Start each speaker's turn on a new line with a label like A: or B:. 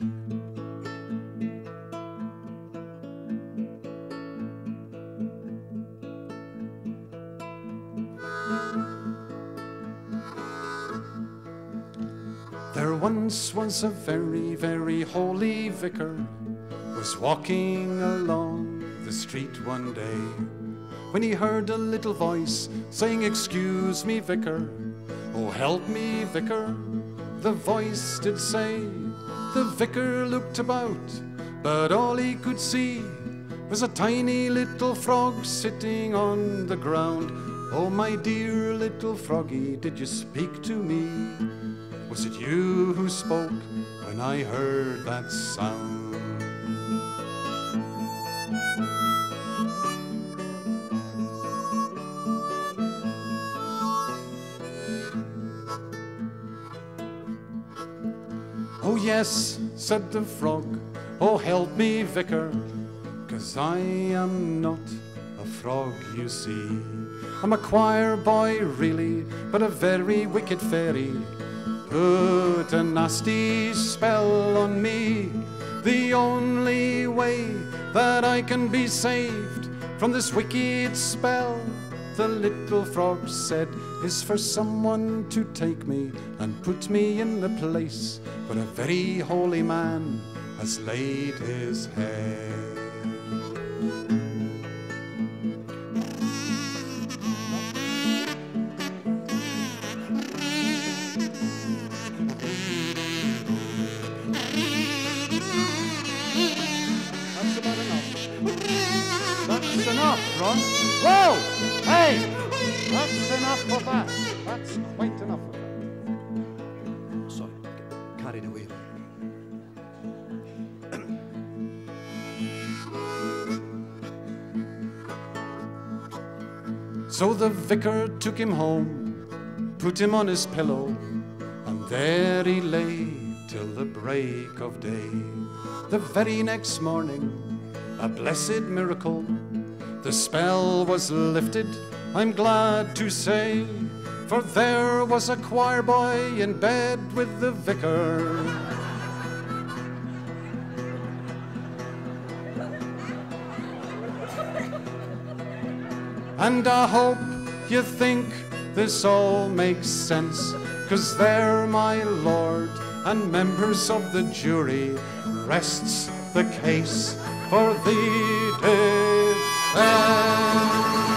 A: There once was a very, very holy vicar, was walking along the street one day, when he heard a little voice saying, "Excuse me, vicar, oh help me, vicar." The voice did say. The vicar looked about, but all he could see was a tiny little frog sitting on the ground. "Oh my dear little froggy, did you speak to me? Was it you who spoke when I heard that sound?" "Oh yes," said the frog, "oh help me, vicar, 'cause I am not a frog, you see. I'm a choir boy really, but a very wicked fairy put a nasty spell on me. The only way that I can be saved from this wicked spell," the little frog said, "is for someone to take me and put me in the place where a very holy man has laid his head." That's about enough. That's enough, Ron. Whoa! Hey! That's enough of that. That's quite enough of that.
B: Sorry, carried away.
A: So the vicar took him home, put him on his pillow, and there he lay till the break of day. The very next morning, a blessed miracle, the spell was lifted, I'm glad to say, for there was a choir boy in bed with the vicar. And I hope you think this all makes sense, 'cause there, my lord and members of the jury, rests the case for the defense.